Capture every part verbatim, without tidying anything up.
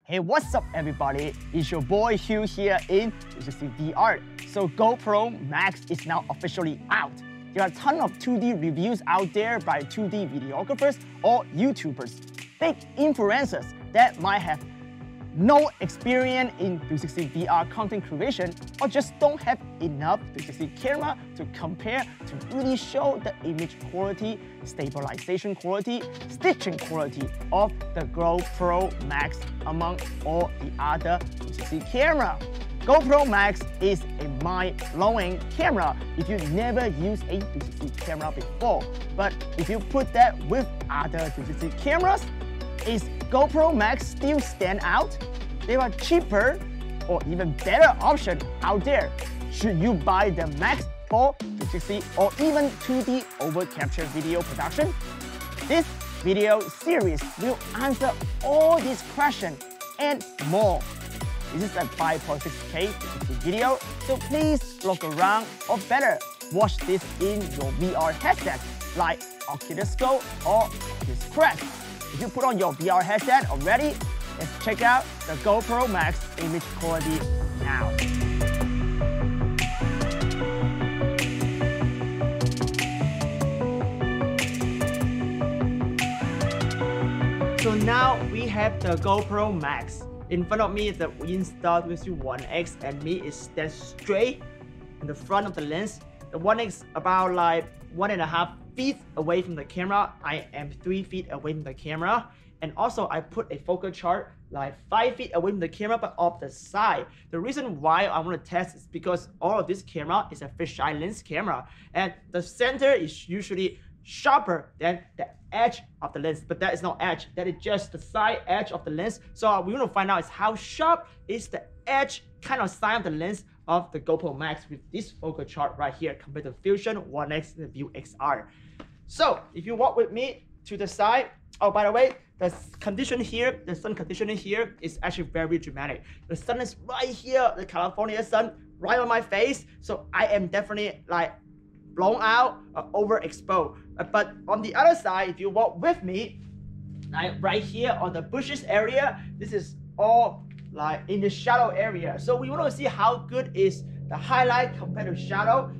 Hey, what's up everybody? It's your boy Hugh here in three sixty V R. So GoPro Max is now officially out. There are a ton of two D reviews out there by two D videographers or YouTubers, big influencers that might have no experience in three sixty V R content creation or just don't have enough three sixty camera to compare to really show the image quality, stabilization quality, stitching quality of the GoPro Max among all the other three sixty camera. GoPro Max is a mind-blowing camera if you never used a three sixty camera before. But if you put that with other three sixty cameras, is GoPro Max still stand out? There are cheaper or even better options out there. Should you buy the Max for three sixty or even two D over capture video production? This video series will answer all these questions and more. This is a five point six K three sixty video, so please look around or better, watch this in your V R headset like Oculus Go or Oculus Quest. If you put on your V R headset already, let's check out the GoPro Max image quality now. So now we have the GoPro Max. In front of me is the Insta three sixty ONE X and me is stand straight in the front of the lens. The ONE X about like one and a half feet away from the camera. I am three feet away from the camera. And also I put a focal chart like five feet away from the camera but off the side. The reason why I want to test is because all of this camera is a fisheye lens camera and the center is usually sharper than the edge of the lens, but that is not edge, that is just the side edge of the lens. So we want to find out is how sharp is the edge kind of side of the lens of the GoPro Max with this focal chart right here compared to Fusion, ONE X, and the Vuze X R. So if you walk with me to the side, oh by the way, the condition here, the sun condition here is actually very dramatic. The sun is right here, the California sun right on my face, so I am definitely like blown out or overexposed. But on the other side, if you walk with me, like right here on the bushes area, this is all like in the shadow area. So we want to see how good is the highlight compared to shadow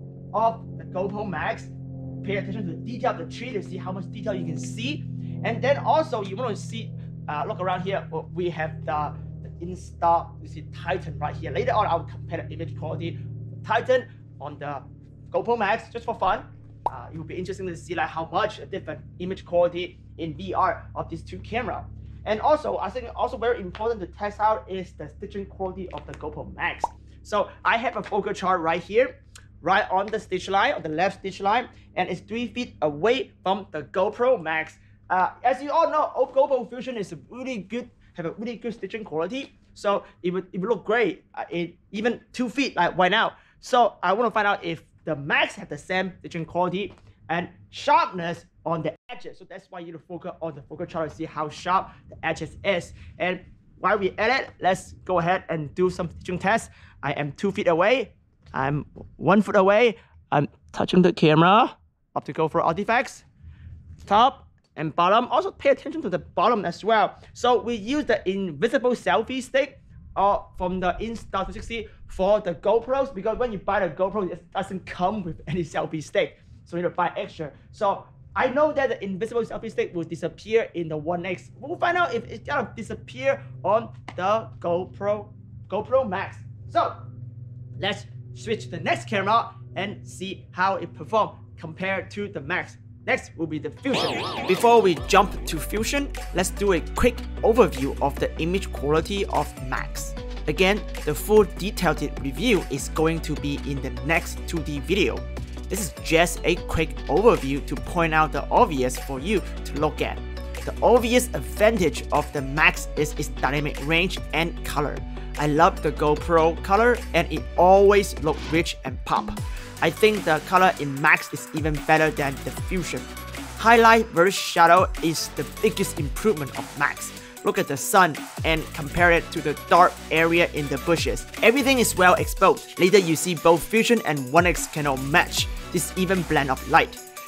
of the GoPro Max. Pay attention to the detail of the tree to see how much detail you can see. And then also you want to see, uh, look around here, we have the, the Insta three sixty Titan right here. Later on, I'll compare the image quality of the Titan on the GoPro Max just for fun. Uh, it will be interesting to see like how much a different image quality in V R of these two cameras. And also, I think also very important to test out is the stitching quality of the GoPro Max. So I have a focal chart right here, right on the stitch line, on the left stitch line, and it's three feet away from the GoPro Max. Uh, as you all know, GoPro Fusion is really good, have a really good stitching quality. So it would, it would look great, uh, in even two feet like right now. So I want to find out if the Max have the same stitching quality and sharpness on the edges. So that's why you need to focus on the focal chart to see how sharp the edges is. And while we at it, let's go ahead and do some stitching tests. I am two feet away. I'm one foot away. I'm touching the camera. Up to go for artifacts. Top and bottom. Also pay attention to the bottom as well. So we use the invisible selfie stick Uh, from the Insta three sixty for the GoPros, because when you buy the GoPro, it doesn't come with any selfie stick, so you need to buy extra. So I know that the invisible selfie stick will disappear in the ONE X. We'll find out if it's gonna disappear on the GoPro GoPro Max. So let's switch to the next camera and see how it performs compared to the Max. Next will be the Fusion. Before we jump to Fusion, let's do a quick overview of the image quality of Max. Again, the full detailed review is going to be in the next two D video. This is just a quick overview to point out the obvious for you to look at. The obvious advantage of the Max is its dynamic range and color. I love the GoPro color and it always looks rich and pop. I think the color in Max is even better than the Fusion. Highlight versus shadow is the biggest improvement of Max. Look at the sun and compare it to the dark area in the bushes. Everything is well exposed. Later you see both Fusion and ONE X cannot match this even blend of light.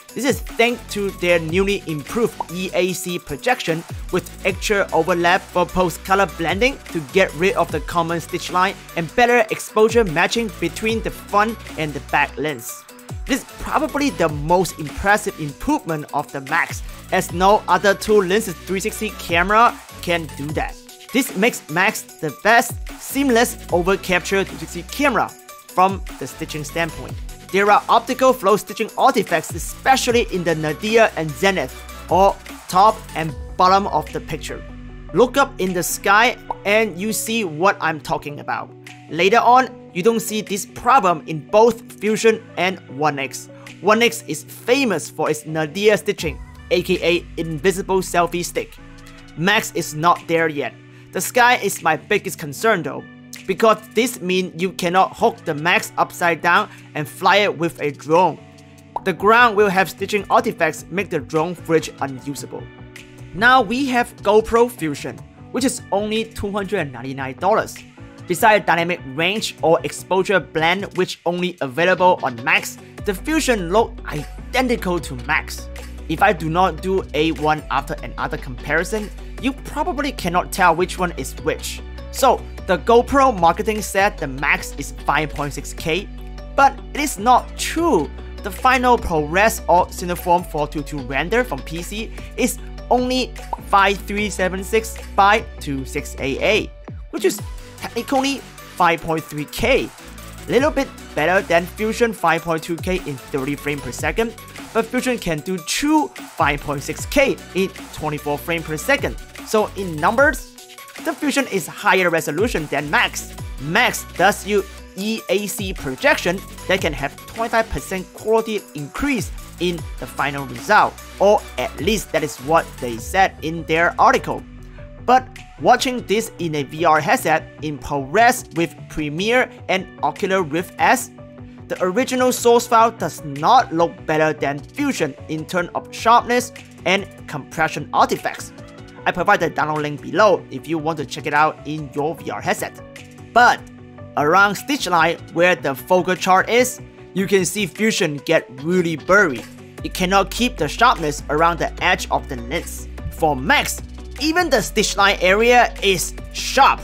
This is thanks to their newly improved E A C projection with extra overlap for post-color blending to get rid of the common stitch line and better exposure matching between the front and the back lens. This is probably the most impressive improvement of the Max, as no other two lenses three sixty camera can do that. This makes Max the best seamless over capture three sixty camera from the stitching standpoint. There are optical flow stitching artifacts, especially in the nadir and zenith, or top and bottom of the picture. Look up in the sky and you see what I'm talking about. Later on, you don't see this problem in both Fusion and ONE X. ONE X is famous for its nadir stitching, aka invisible selfie stick. Max is not there yet. The sky is my biggest concern though, because this means you cannot hook the Max upside down and fly it with a drone. The ground will have stitching artifacts make the drone footage unusable. Now we have GoPro Fusion, which is only two hundred ninety-nine dollars. Besides dynamic range or exposure blend which only available on Max, the Fusion look identical to Max. If I do not do a one after another comparison, you probably cannot tell which one is which. So the GoPro marketing said the Max is five point six K, but it is not true. The final ProRes or Cineform four twenty-two render from P C is only five three seven six by two sixty-eight A, which is technically five point three K. Little bit better than Fusion five point two K in thirty frames per second, but Fusion can do true five point six K in twenty-four frames per second. So in numbers, the Fusion is higher resolution than Max. Max does use E A C projection that can have twenty-five percent quality increase in the final result, or at least that is what they said in their article. But watching this in a V R headset in ProRes with Premiere and Oculus Rift S, the original source file does not look better than Fusion in terms of sharpness and compression artifacts. I provide the download link below if you want to check it out in your V R headset. But around stitch line where the focal chart is, you can see Fusion get really blurry. It cannot keep the sharpness around the edge of the lens. For Max, even the stitch line area is sharp,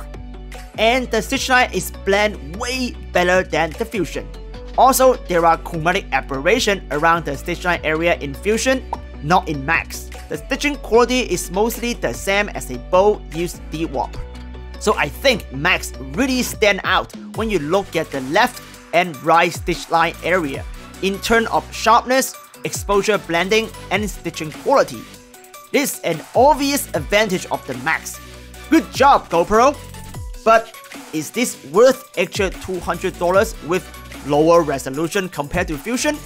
and the stitch line is blend way better than the Fusion. Also, there are chromatic aberration around the stitch line area in Fusion, not in Max. The stitching quality is mostly the same as a bow used D-warp. So I think Max really stand out when you look at the left and right stitch line area in terms of sharpness, exposure blending, and stitching quality. This is an obvious advantage of the Max. Good job, GoPro! But is this worth extra two hundred dollars with lower resolution compared to Fusion?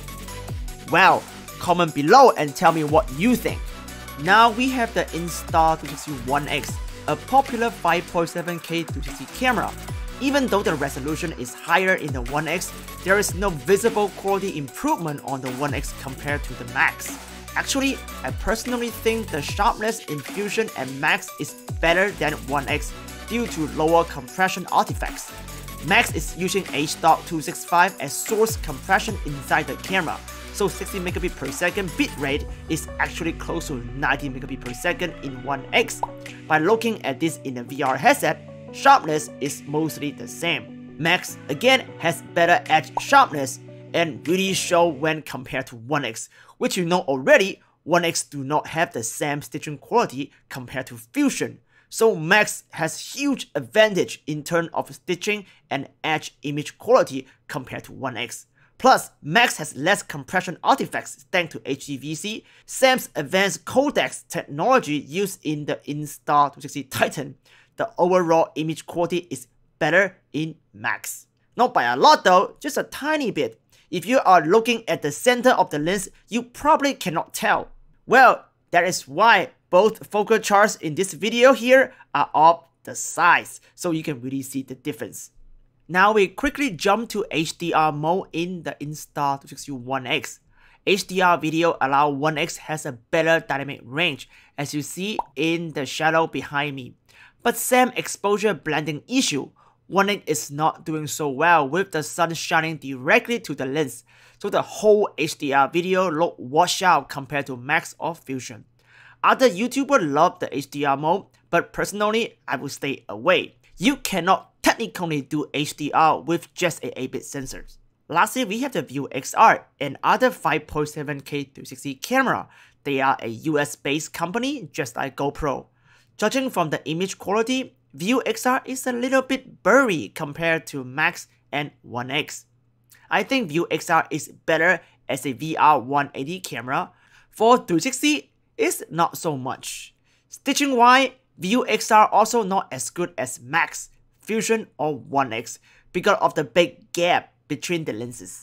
Well, comment below and tell me what you think. Now we have the Insta three sixty ONE X, a popular five point seven K three sixty camera. Even though the resolution is higher in the ONE X, there is no visible quality improvement on the ONE X compared to the Max. Actually, I personally think the sharpness in Fusion and Max is better than ONE X due to lower compression artifacts. Max is using H two sixty-five as source compression inside the camera, so sixty megabits per second bitrate is actually close to ninety megabits per second in ONE X. By looking at this in a V R headset, sharpness is mostly the same. Max again has better edge sharpness and really show when compared to ONE X, which you know already, ONE X do not have the same stitching quality compared to Fusion. So Max has huge advantage in terms of stitching and edge image quality compared to ONE X. Plus, Max has less compression artifacts thanks to H D V C, Sam's advanced codecs technology used in the Insta three sixty Titan. The overall image quality is better in Max. Not by a lot though, just a tiny bit. If you are looking at the center of the lens, you probably cannot tell. Well, that is why both focal charts in this video here are of the size, so you can really see the difference. Now we quickly jump to H D R mode in the Insta three sixty ONE X. H D R video allow ONE X has a better dynamic range, as you see in the shadow behind me. But same exposure blending issue. ONE X is not doing so well with the sun shining directly to the lens, so the whole H D R video look washed out compared to Max or Fusion. Other YouTubers love the H D R mode, but personally, I would stay away. You cannot technically do H D R with just a eight bit sensors. Lastly, we have the Vuze X R, another five point seven K three sixty camera. They are a U S based company just like GoPro. Judging from the image quality, Vuze X R is a little bit blurry compared to Max and ONE X. I think Vuze X R is better as a V R one eighty camera. For three sixty, it's not so much. Stitching wise, Vuze X R also not as good as Max, Fusion or ONE X because of the big gap between the lenses.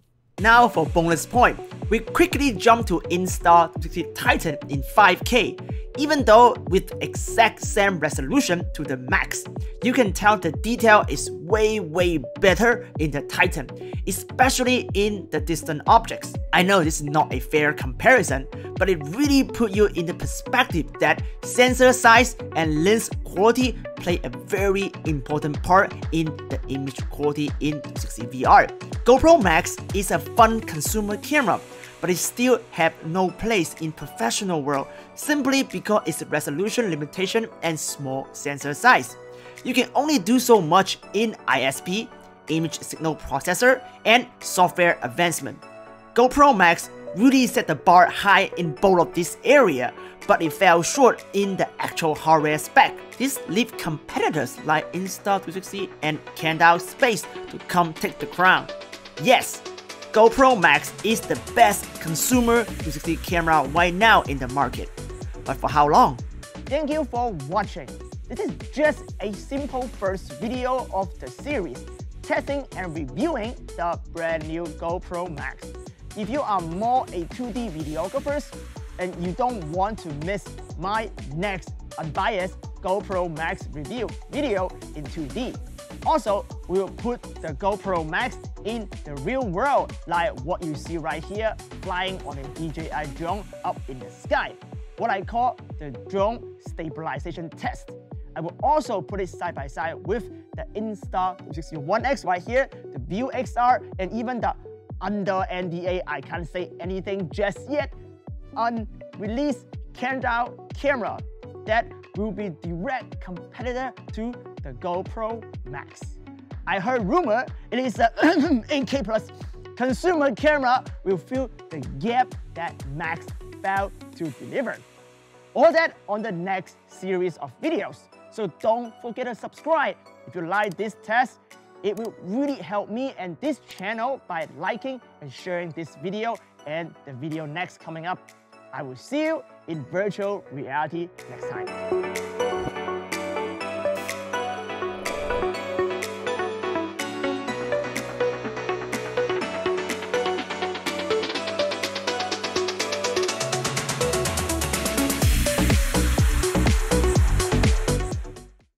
Now for bonus point, we quickly jump to Insta three sixty Titan in five K. Even though with exact same resolution to the Max, you can tell the detail is way way better in the Titan, especially in the distant objects. I know this is not a fair comparison, but it really put you in the perspective that sensor size and lens quality play a very important part in the image quality in three sixty V R. GoPro MAX is a fun consumer camera, but it still have no place in professional world simply because its resolution limitation and small sensor size. You can only do so much in I S P, image signal processor, and software advancement. GoPro MAX really set the bar high in both of this area, but it fell short in the actual hardware spec. This leaves competitors like Insta three sixty and Candle Space to come take the crown. Yes, GoPro MAX is the best consumer three sixty camera right now in the market. But for how long? Thank you for watching. This is just a simple first video of the series, testing and reviewing the brand new GoPro MAX. If you are more a two D videographer and you don't want to miss my next unbiased GoPro MAX review video in two D. Also, we will put the GoPro MAX in the real world, like what you see right here, flying on a D J I drone up in the sky, what I call the drone stabilization test. I will also put it side by side with the Insta three sixty ONE X right here, the Vuze X R, and even the under N D A, I can't say anything just yet, unreleased Candle camera that will be direct competitor to the GoPro MAX. I heard rumor it is a eight K plus consumer camera will fill the gap that Max failed to deliver. All that on the next series of videos. So don't forget to subscribe. If you like this test, it will really help me and this channel by liking and sharing this video and the video next coming up. I will see you in virtual reality next time.